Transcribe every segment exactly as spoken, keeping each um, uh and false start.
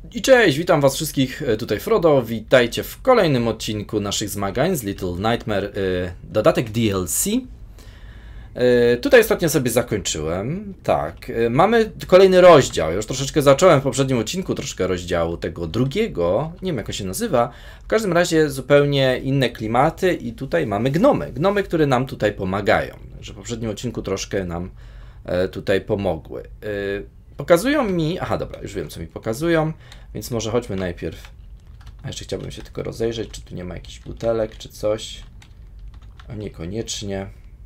I cześć, witam was wszystkich, tutaj Frodo, witajcie w kolejnym odcinku naszych zmagań z Little Nightmare, dodatek D L C. Tutaj ostatnio sobie zakończyłem, tak, mamy kolejny rozdział, już troszeczkę zacząłem w poprzednim odcinku, troszkę rozdziału tego drugiego, nie wiem jak on się nazywa, w każdym razie zupełnie inne klimaty i tutaj mamy gnomy, gnomy, które nam tutaj pomagają, że w poprzednim odcinku troszkę nam tutaj pomogły. Pokazują mi, aha dobra, już wiem co mi pokazują, więc może chodźmy najpierw, a jeszcze chciałbym się tylko rozejrzeć, czy tu nie ma jakichś butelek, czy coś, a niekoniecznie.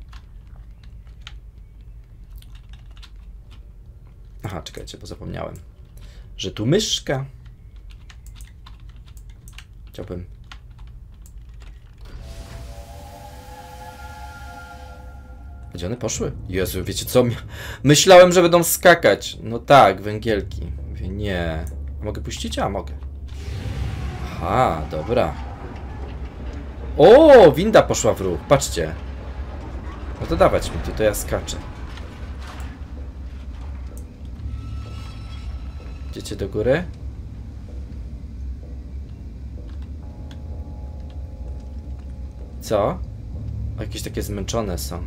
Aha, czekajcie, bo zapomniałem, że tu myszka. Chciałbym. Gdzie one poszły? Jezu, wiecie co? Myślałem, że będą skakać. No tak, węgielki. Mówię, nie. A mogę puścić? A, mogę. Aha, dobra. O, winda poszła w ruch. Patrzcie. No to dawać mi tu, to ja skaczę. Idziecie do góry? Co? O, jakieś takie zmęczone są.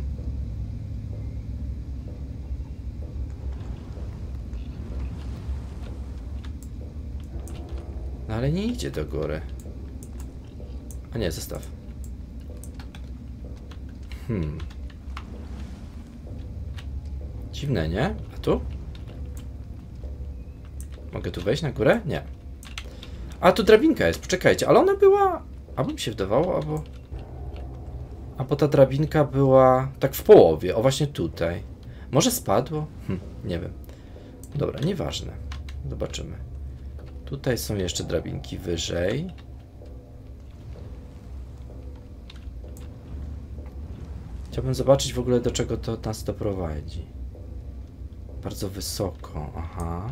No ale nie idzie do góry. A nie, zostaw. Hmm. Dziwne, nie? A tu? Mogę tu wejść na górę? Nie. A tu drabinka jest, poczekajcie, ale ona była... Albo mi się wydawało, albo... Albo ta drabinka była tak w połowie, o właśnie tutaj. Może spadło? Hm, nie wiem. Dobra, nieważne. Zobaczymy. Tutaj są jeszcze drabinki wyżej. Chciałbym zobaczyć w ogóle, do czego to nas doprowadzi. Bardzo wysoko, aha.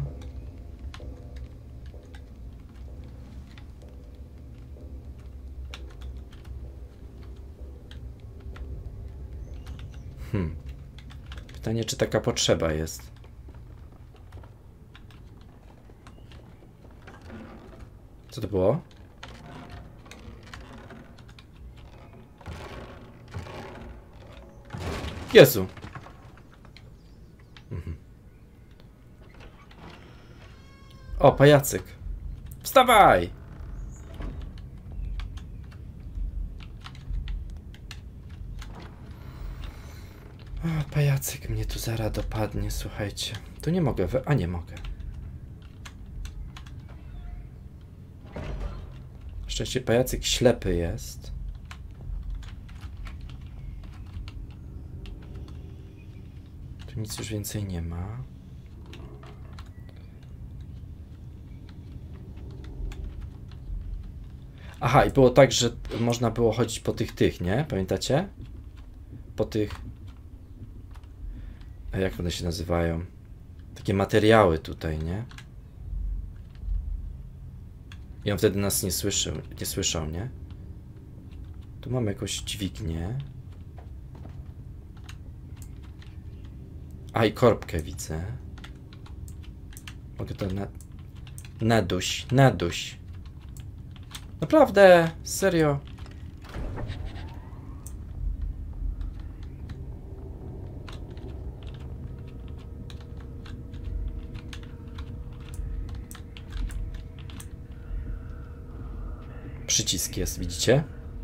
Hmm. Pytanie, czy taka potrzeba jest. Co to było? Jezu. Mhm. O, pajacyk. Wstawaj! O, pajacyk mnie tu zaraz dopadnie, słuchajcie. Tu nie mogę we... A nie mogę. Szczęście pajacyk ślepy jest. Tu nic już więcej nie ma. Aha, i było tak, że można było chodzić po tych tych, nie? Pamiętacie? Po tych... A jak one się nazywają? Takie materiały tutaj, nie? I on wtedy nas nie słyszał, nie słyszał, nie? Tu mamy jakąś dźwignię. A, i korbkę widzę. Mogę to na... Naduś, naduś. Naprawdę, serio. Przycisk jest, widzicie?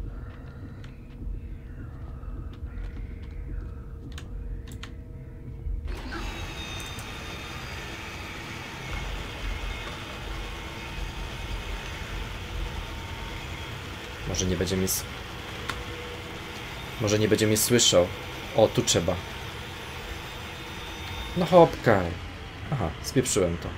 Może nie będzie mnie... Może nie będzie mnie słyszał. O, tu trzeba. No hopkaj. Aha, spieprzyłem to.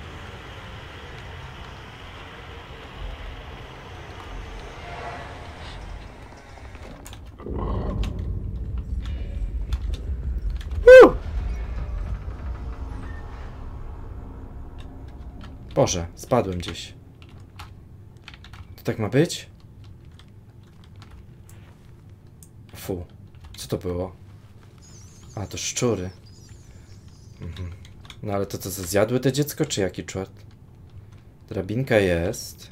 Boże, spadłem gdzieś. To tak ma być? Fu, co to było? A, to szczury. Mhm. No ale to co, zjadły te dziecko, czy jaki czort? Drabinka jest.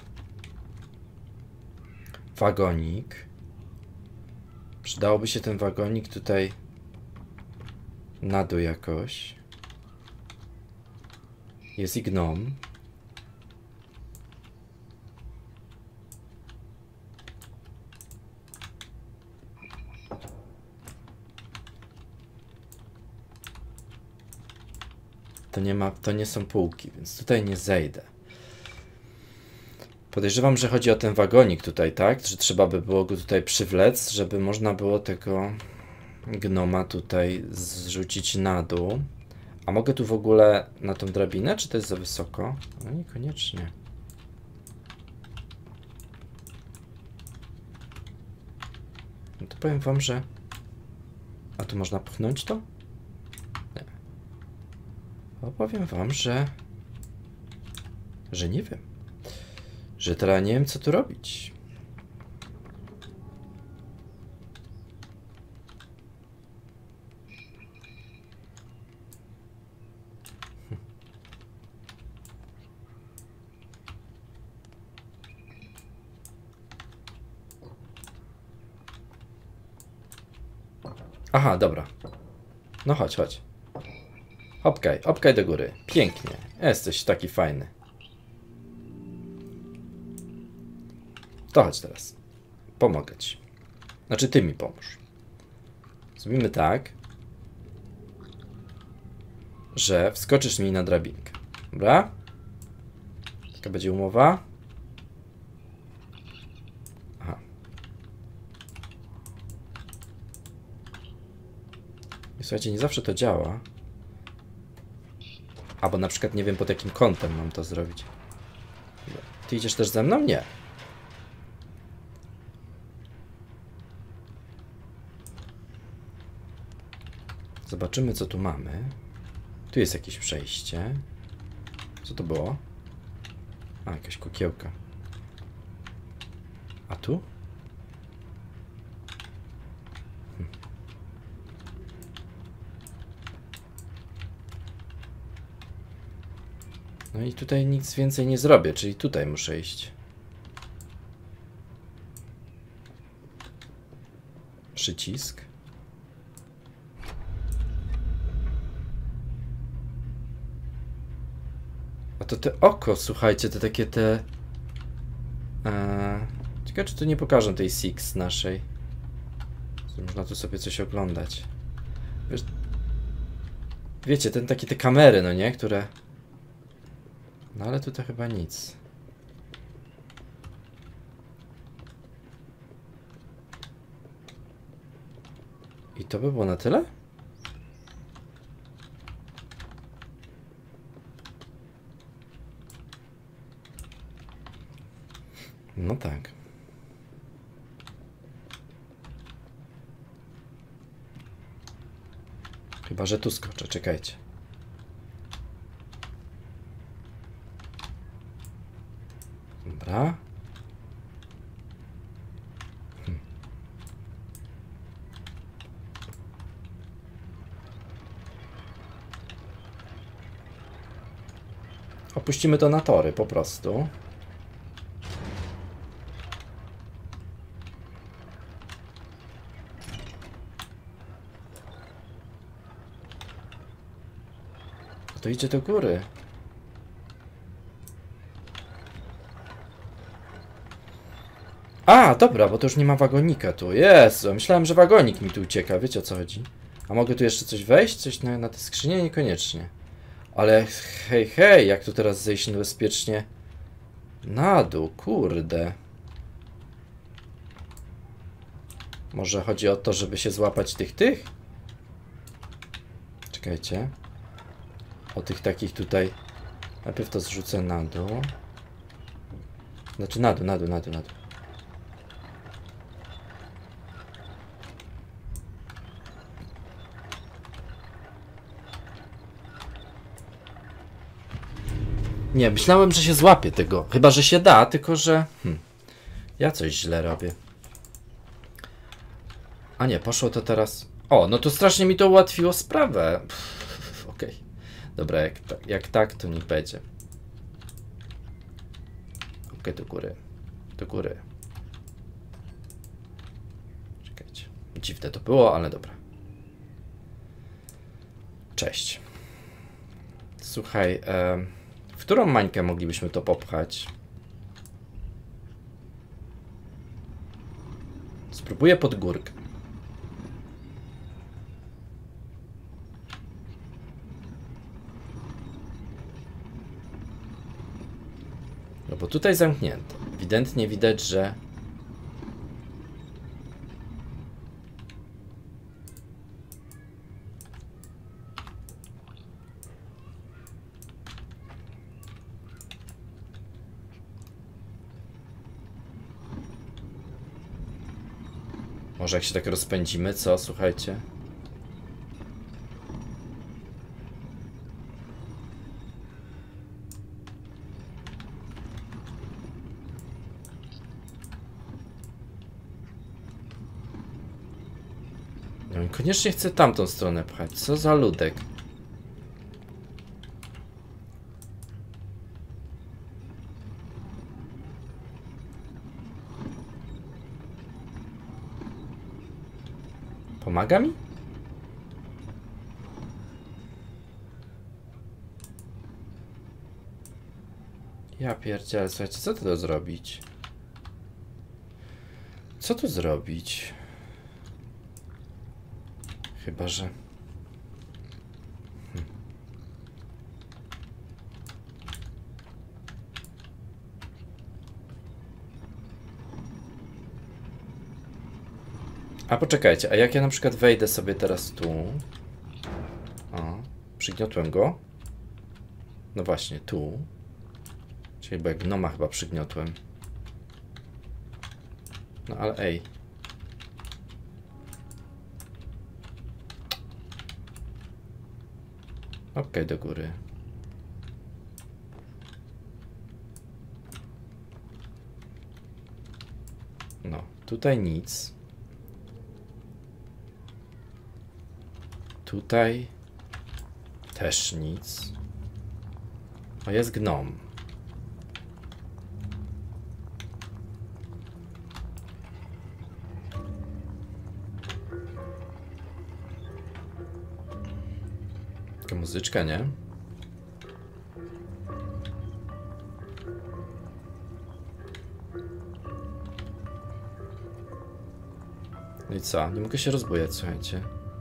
Wagonik. Przydałoby się ten wagonik tutaj na dół jakoś. Jest i gnom. To nie ma, to nie są półki, więc tutaj nie zejdę. Podejrzewam, że chodzi o ten wagonik tutaj, tak? Że trzeba by było go tutaj przywlec, żeby można było tego gnoma tutaj zrzucić na dół. A mogę tu w ogóle na tą drabinę, czy to jest za wysoko? No niekoniecznie. No to powiem wam, że... A tu można pchnąć to? Nie. No powiem wam, że... Że nie wiem. Że teraz nie wiem, co tu robić. Aha, dobra. No chodź, chodź. Hopkaj, hopkaj do góry. Pięknie. Jesteś taki fajny. To chodź teraz. Pomogę ci. Znaczy ty mi pomóż. Zrobimy tak, że wskoczysz mi na drabinkę. Dobra? Taka będzie umowa. Aha. I słuchajcie, nie zawsze to działa. Albo na przykład nie wiem, pod jakim kątem mam to zrobić. Ty idziesz też ze mną? Nie. Zobaczymy, co tu mamy. Tu jest jakieś przejście. Co to było? A, jakaś kukiełka. A tu? Hm. No i tutaj nic więcej nie zrobię, czyli tutaj muszę iść. Przycisk. A to te oko, słuchajcie, te takie te... Eee, ciekawe, czy tu nie pokażę tej Six naszej. Można tu sobie coś oglądać. Wiesz, wiecie, ten takie te kamery, no nie? Które... No ale tutaj chyba nic. I to by było na tyle? No tak. Chyba że tu skoczę, czekajcie. Dobra. Hm. Opuścimy to na tory po prostu. To idzie do góry. A, dobra, bo to już nie ma wagonika tu. Jezu, myślałem, że wagonik mi tu ucieka. Wiecie, o co chodzi? A mogę tu jeszcze coś wejść? Coś na, na tę skrzynię? Niekoniecznie. Ale hej, hej, jak tu teraz zejść niebezpiecznie na dół, kurde. Może chodzi o to, żeby się złapać tych, tych? Czekajcie. O tych takich tutaj. Najpierw to zrzucę na dół. Znaczy na dół, na dół, na dół, na dół. Nie, myślałem, że się złapie tego. Chyba, że się da, tylko że... Hmm, ja coś źle robię. A nie, poszło to teraz... O, no to strasznie mi to ułatwiło sprawę. Okej. Okay. Dobra, jak, jak tak, to niech będzie. Okej, do góry. Do góry. Czekajcie. Dziwne to było, ale dobra. Cześć. Słuchaj, e, w którą mańkę moglibyśmy to popchać? Spróbuję pod górkę. No bo tutaj zamknięte. Ewidentnie widać, że... Może jak się tak rozpędzimy, co? Słuchajcie. No, koniecznie chcę tamtą stronę pchać. Co za ludek. Pomaga mi? Ja pierdzielę, słuchajcie, co tu zrobić? Co tu zrobić? Chyba, że... Hm. A poczekajcie, a jak ja na przykład wejdę sobie teraz tu... O, przygniotłem go. No właśnie, tu. Czyli bo jak gnoma chyba przygniotłem. No ale ej. Okej, okay, do góry. No, tutaj nic. Tutaj też nic. O, jest gnom. Taka muzyczka, nie? No i co? Nie mogę się rozbujać, słuchajcie.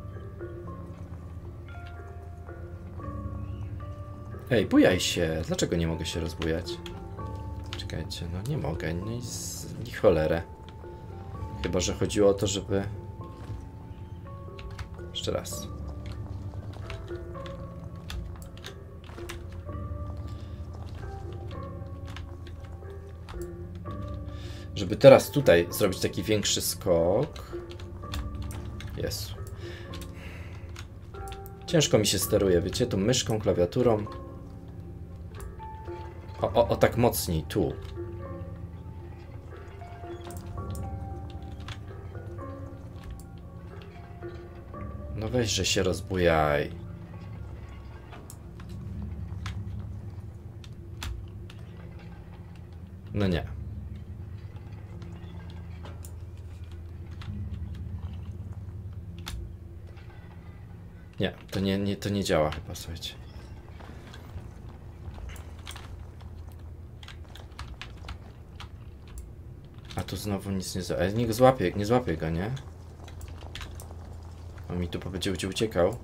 Ej, bujaj się! Dlaczego nie mogę się rozbujać? Czekajcie, no nie mogę, no i z... ni cholerę. Chyba że chodziło o to, żeby... Jeszcze raz. Żeby teraz tutaj zrobić taki większy skok. Jest. Ciężko mi się steruje, wiecie, tu myszką, klawiaturą. O, o, o tak mocniej, tu. No weź, że się rozbujaj. No nie. Nie, to nie, nie, to nie działa chyba, słuchajcie. A tu znowu nic nie złapie. Nie go złapie, nie złapie go, nie? On mi tu będzie uciekał.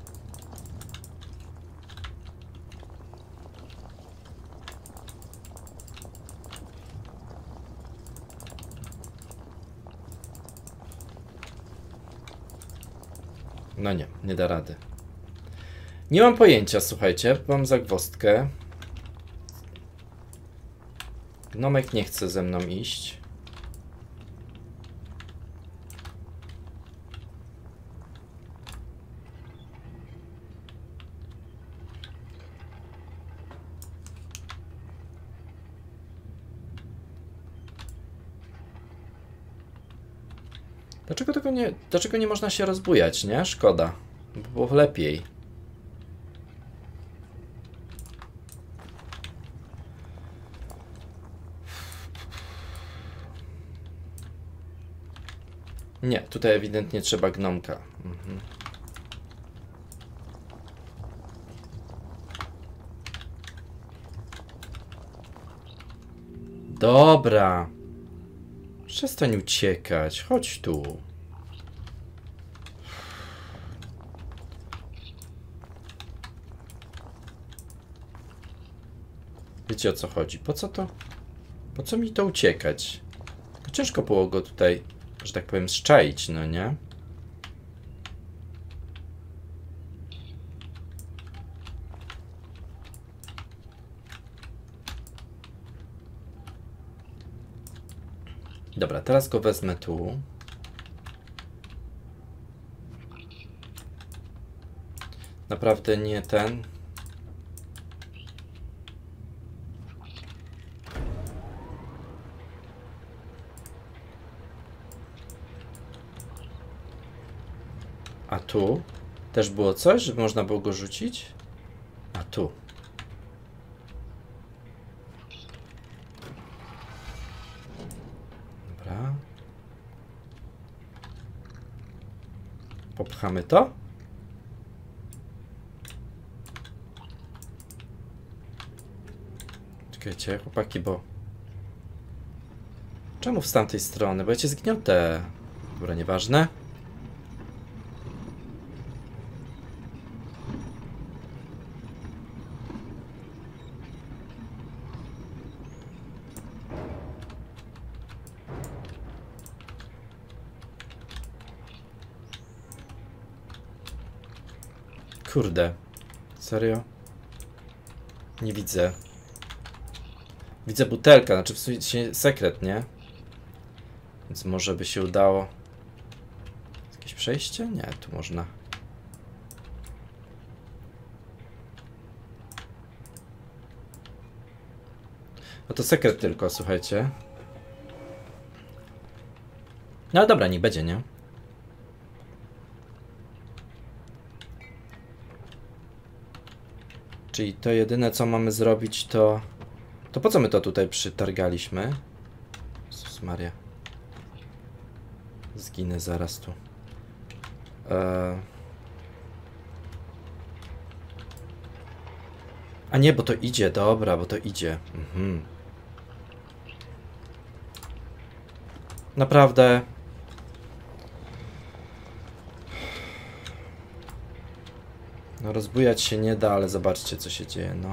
No nie, nie da rady. Nie mam pojęcia, słuchajcie, mam zagwozdkę. Gnomek nie chce ze mną iść. Dlaczego tego nie, dlaczego nie można się rozbujać, nie? Szkoda. By było lepiej. Nie, tutaj ewidentnie trzeba gnomka. Mhm. Dobra. Przestań uciekać. Chodź tu. Wiecie, o co chodzi? Po co to? Po co mi to uciekać? Ciężko było go tutaj, że tak powiem, zczaić, no nie? Dobra, teraz go wezmę tu. Naprawdę nie ten. A tu też było coś, żeby można było go rzucić? A tu. Dobra. Popchamy to. Czekajcie, chłopaki, bo... Czemu z tamtej strony? Bo ja cię zgniotę. Dobra, nieważne. Kurde. Serio? Nie widzę. Widzę butelkę, znaczy w sumie sekret, nie? Więc może by się udało. Jakieś przejście? Nie, tu można. No to sekret tylko, słuchajcie. No ale dobra, nie będzie, nie? Czyli to jedyne, co mamy zrobić, to... To po co my to tutaj przytargaliśmy? Jezus Maria. Zginę zaraz tu. Eee... A nie, bo to idzie, dobra, bo to idzie. Mhm. Naprawdę. No rozbujać się nie da, ale zobaczcie, co się dzieje, no.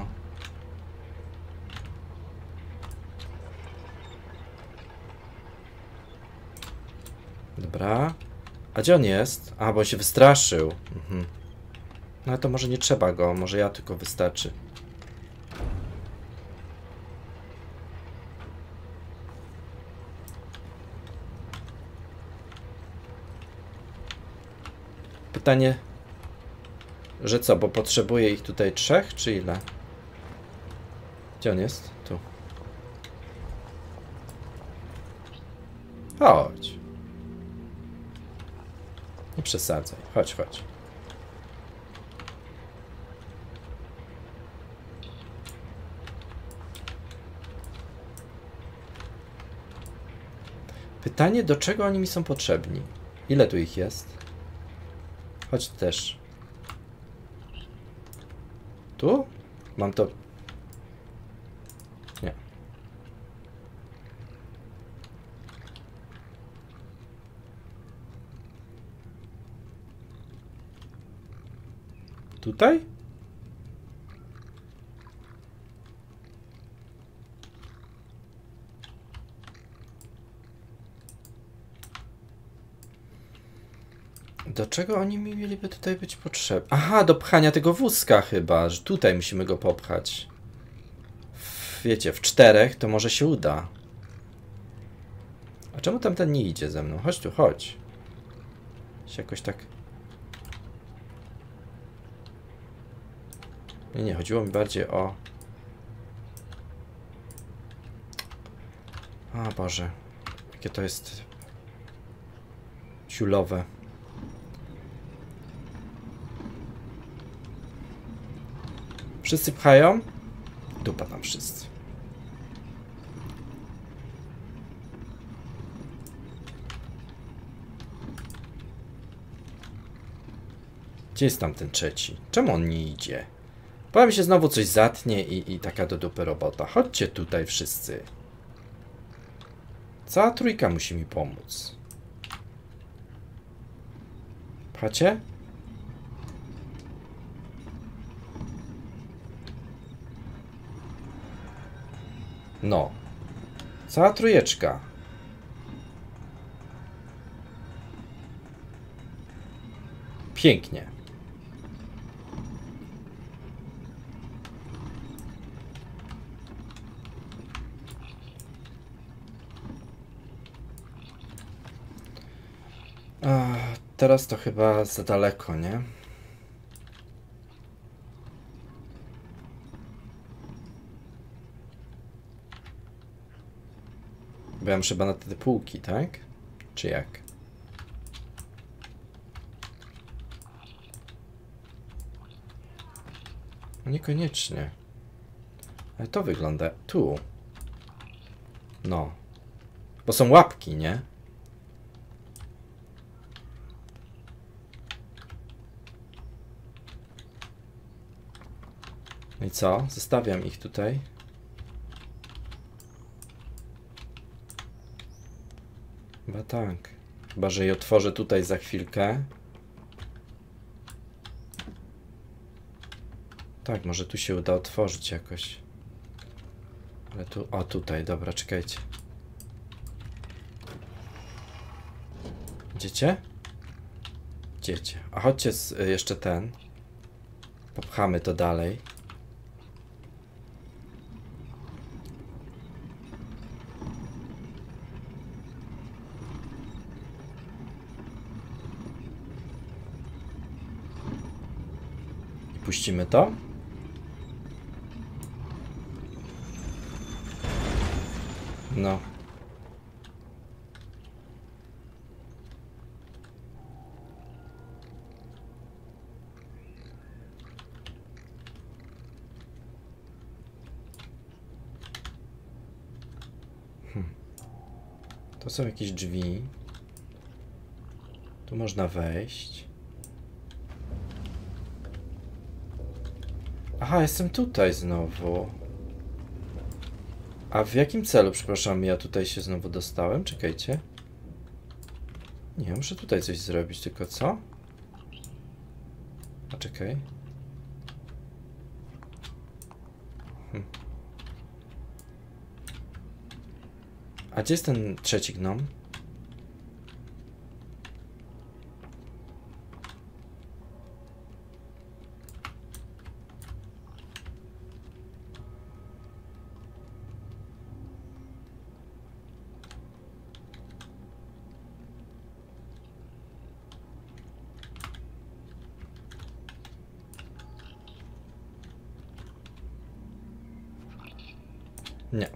Dobra. A gdzie on jest? A, bo on się wystraszył. Mhm. No to może nie trzeba go, może ja tylko wystarczy. Pytanie, że co, bo potrzebuję ich tutaj trzech, czy ile? Gdzie on jest? Tu. Chodź. Nie przesadzaj. Chodź, chodź. Pytanie, do czego oni mi są potrzebni? Ile tu ich jest? Chodź też. Tu? Mam to... Nie. Tutaj? Do czego oni mi mieliby tutaj być potrzebni? Aha, do pchania tego wózka chyba, że tutaj musimy go popchać. W, wiecie, w czterech to może się uda. A czemu tamten nie idzie ze mną? Chodź tu, chodź. Się jakoś tak... Nie, nie, chodziło mi bardziej o... A Boże, jakie to jest... ciulowe. Wszyscy pchają? Dupa tam wszyscy. Gdzie jest tam ten trzeci? Czemu on nie idzie? Powiem się znowu coś zatnie i, i taka do dupy robota. Chodźcie tutaj wszyscy. Cała trójka musi mi pomóc. Pchacie? No. Cała trójeczka. Pięknie. Ach, teraz to chyba za daleko, nie? Bo ja muszę chyba na te półki, tak? Czy jak? No niekoniecznie. Ale to wygląda... Tu. No. Bo są łapki, nie? No i co? Zostawiam ich tutaj. Chyba tak. Chyba, że je otworzę tutaj za chwilkę. Tak, może tu się uda otworzyć jakoś. Ale tu... O, tutaj, dobra, czekajcie. Idziecie? Idziecie. A chodźcie z, y, jeszcze ten. Popchamy to dalej. I puścimy to. No. Hmm. To są jakieś drzwi. Tu można wejść. Aha, jestem tutaj znowu. A w jakim celu, przepraszam, ja tutaj się znowu dostałem? Czekajcie. Nie, muszę tutaj coś zrobić, tylko co? A czekaj. Hm. A gdzie jest ten trzeci gnom? Nie.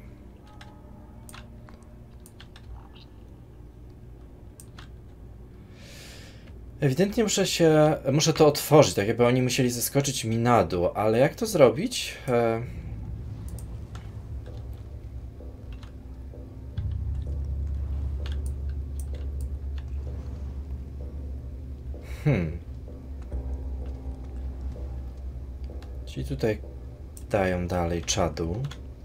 Ewidentnie muszę się, muszę to otworzyć, tak jakby oni musieli zeskoczyć mi na dół, ale jak to zrobić? E... Hmm. Czyli tutaj dają dalej czadu.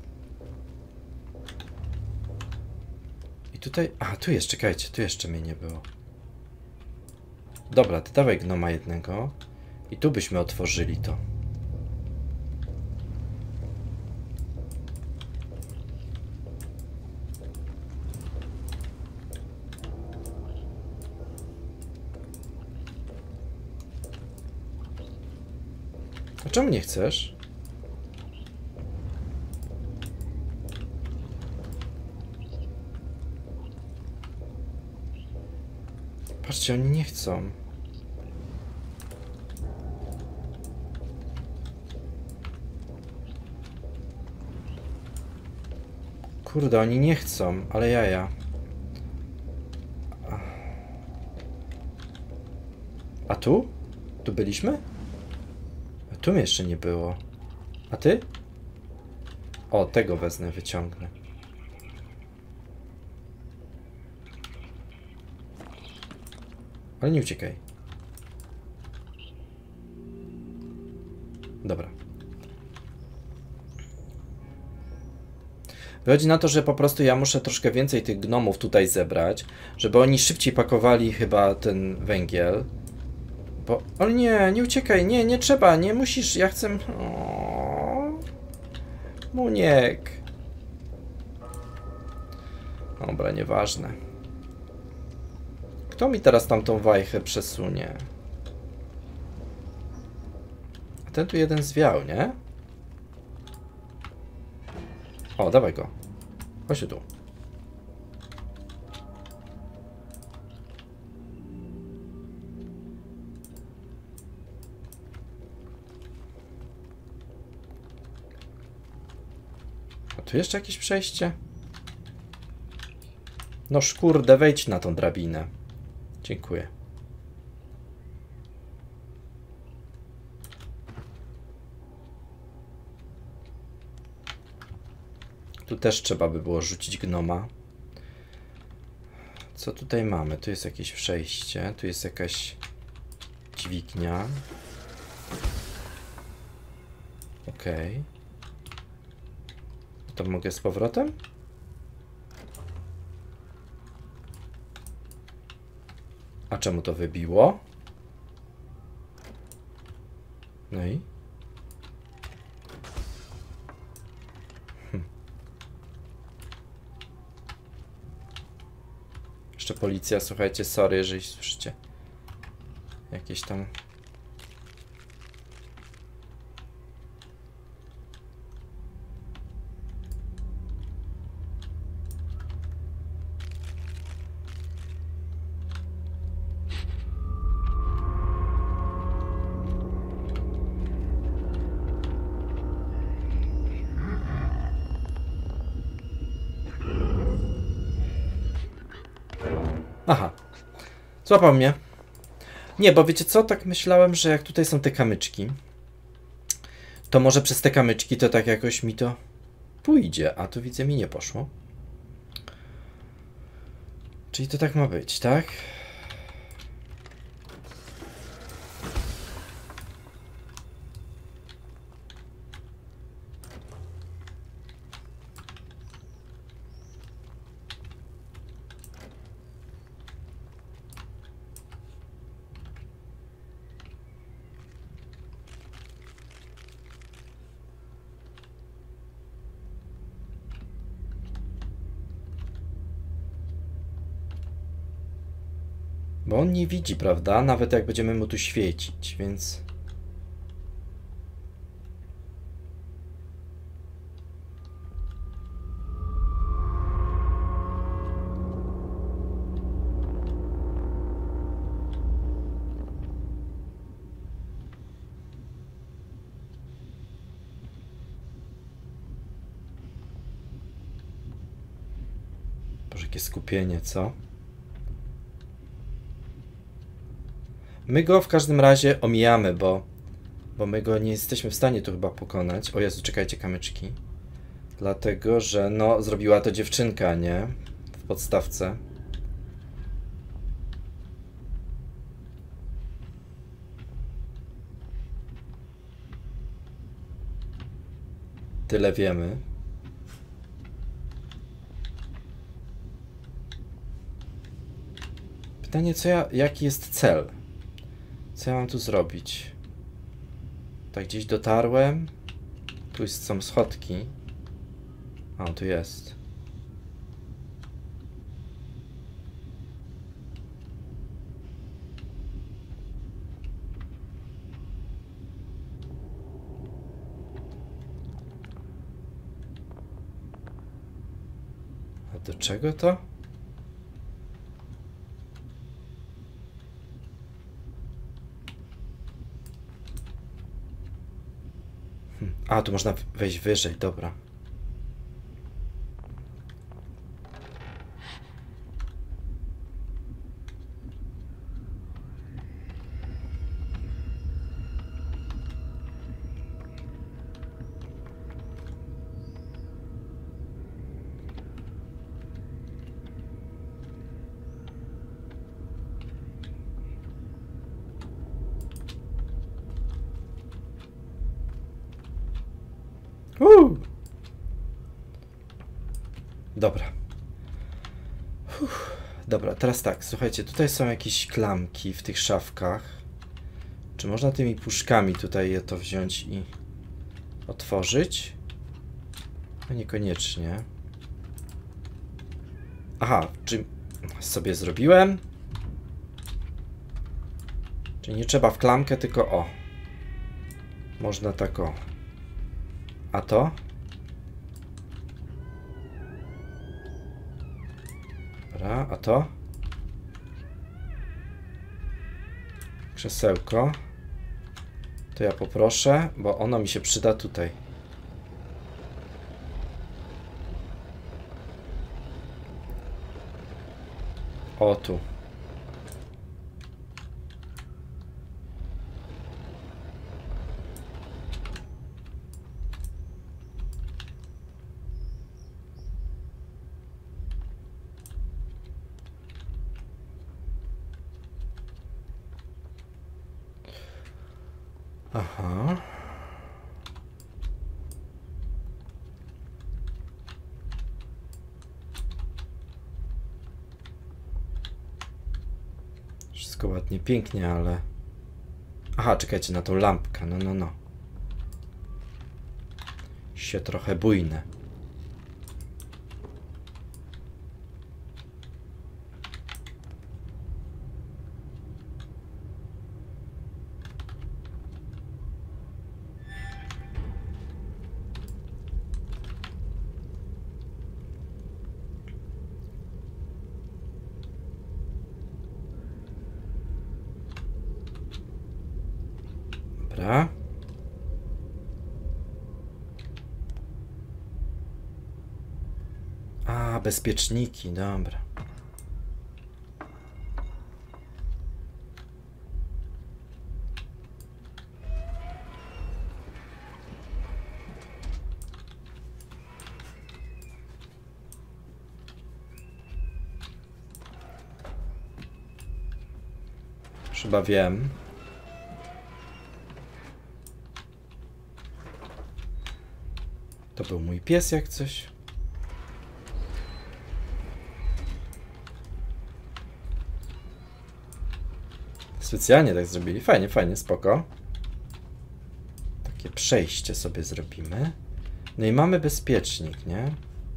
I tutaj... A, tu jest, czekajcie, tu jeszcze mnie nie było. Dobra, ty dawaj gnoma jednego. I tu byśmy otworzyli to. A czemu nie chcesz? Patrzcie, oni nie chcą. Kurde, oni nie chcą, ale jaja. A tu? Tu byliśmy? A tu mnie jeszcze nie było. A ty? O, tego wezmę, wyciągnę. Ale nie uciekaj. Wychodzi na to, że po prostu ja muszę troszkę więcej tych gnomów tutaj zebrać, żeby oni szybciej pakowali chyba ten węgiel. Bo... Ale nie, nie uciekaj, nie, nie trzeba, nie musisz, ja chcę... O... Muniek. Dobra, nieważne. Kto mi teraz tamtą wajchę przesunie? A ten tu jeden zwiał, nie? O, dawaj go. Chodź tu. A tu jeszcze jakieś przejście? No szkurde, wejdź na tą drabinę. Dziękuję. Tu też trzeba by było rzucić gnoma. Co tutaj mamy? Tu jest jakieś przejście. Tu jest jakaś dźwignia. Okej. Okay. To mogę z powrotem? A czemu to wybiło? No i? Hm. Jeszcze policja, słuchajcie, sorry, jeżeli słyszycie jakieś tam... Aha, złapał mnie. Nie, bo wiecie co, tak myślałem, że jak tutaj są te kamyczki, to może przez te kamyczki to tak jakoś mi to pójdzie, a tu widzę, mi nie poszło. Czyli to tak ma być, tak? Bo on nie widzi, prawda? Nawet jak będziemy mu tu świecić, więc... Boże, jakie skupienie, co? My go w każdym razie omijamy, bo, bo my go nie jesteśmy w stanie tu chyba pokonać. O Jezu, czekajcie, kamyczki. Dlatego, że no, zrobiła to dziewczynka, nie? W podstawce. Tyle wiemy. Pytanie, co ja, jaki jest cel? Co ja mam tu zrobić? Tak, gdzieś dotarłem. Tu jest, są schodki. O, tu jest. A do czego to? A, tu można wejść wyżej, dobra. Uuu. Dobra. Uff. Dobra, teraz tak, słuchajcie, tutaj są jakieś klamki w tych szafkach. Czy można tymi puszkami tutaj je to wziąć i otworzyć? No niekoniecznie. Aha, czy sobie zrobiłem? Czyli nie trzeba w klamkę, tylko o. Można tak o. A to? Dobra, a to? Krzesełko. To ja poproszę, bo ono mi się przyda tutaj. O, tu. Aha. Wszystko ładnie, pięknie, ale... Aha, czekajcie na tą lampkę, no, no, no. Się trochę bujne. Dobra. A, bezpieczniki, dobra. Chyba wiem. To był mój pies jak coś. Specjalnie tak zrobili. Fajnie, fajnie, spoko. Takie przejście sobie zrobimy. No i mamy bezpiecznik, nie?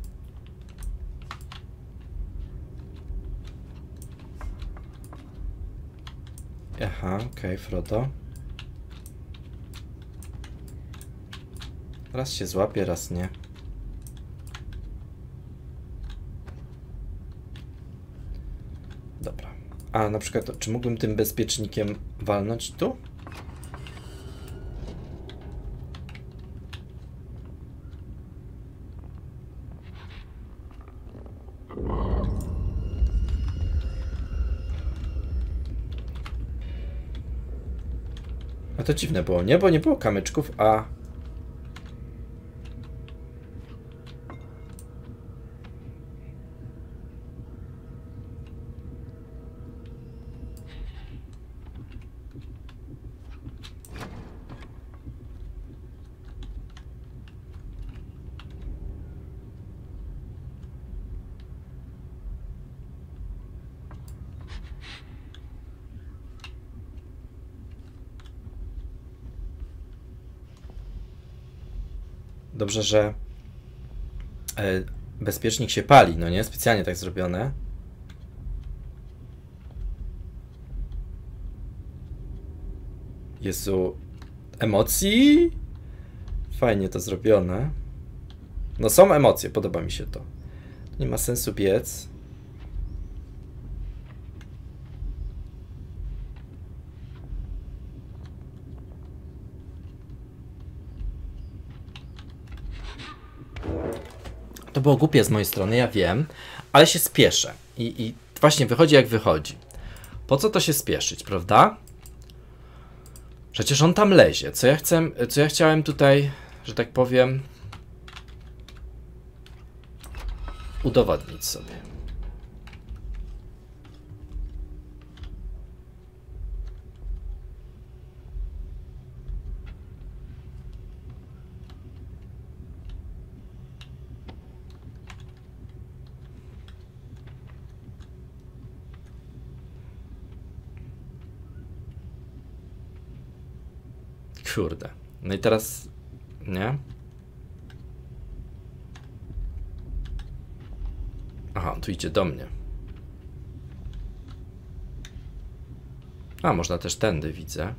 Aha, okej, okay, Frodo. Raz się złapie, raz nie. Dobra. A na przykład, czy mógłbym tym bezpiecznikiem walnąć tu? A to dziwne było, nie? Bo nie było kamyczków, a... Dobrze, że e, bezpiecznik się pali, no nie? Specjalnie tak zrobione. Jezu, emocji? Fajnie to zrobione. No są emocje, podoba mi się to. Nie ma sensu biec. To było głupie z mojej strony, ja wiem, ale się spieszę. I, i właśnie wychodzi jak wychodzi. Po co to się spieszyć, prawda? Przecież on tam lezie. Co ja chcę, co ja chciałem tutaj, że tak powiem, udowodnić sobie. Kurde. No i teraz... Nie? Aha, tu idzie do mnie. A, można też tędy, widzę.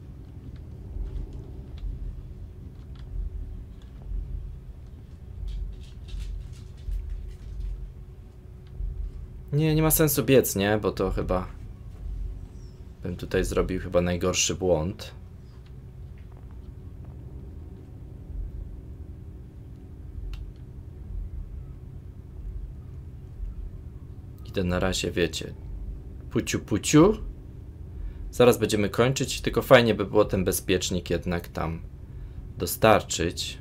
Nie, nie ma sensu biec, nie? Bo to chyba... Bym tutaj zrobił chyba najgorszy błąd. Idę na razie, wiecie, puciu puciu. Zaraz będziemy kończyć, tylko fajnie by było ten bezpiecznik jednak tam dostarczyć.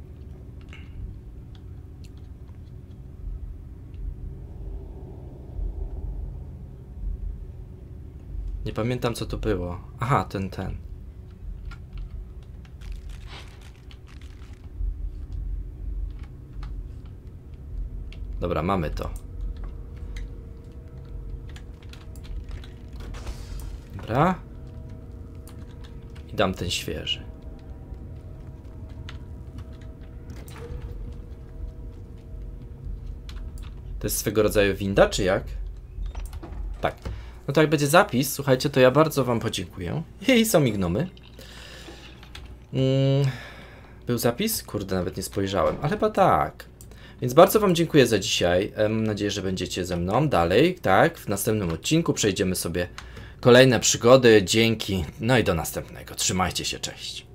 Nie pamiętam, co to było. Aha, ten, ten. Dobra, mamy to. Dobra. I dam ten świeży. To jest swego rodzaju winda, czy jak? Tak. No to jak będzie zapis, słuchajcie, to ja bardzo wam podziękuję. I są mi gnomy. Mm, był zapis? Kurde, nawet nie spojrzałem, ale chyba tak. Więc bardzo wam dziękuję za dzisiaj. Mam nadzieję, że będziecie ze mną dalej, tak? W następnym odcinku przejdziemy sobie kolejne przygody. Dzięki. No i do następnego. Trzymajcie się, cześć.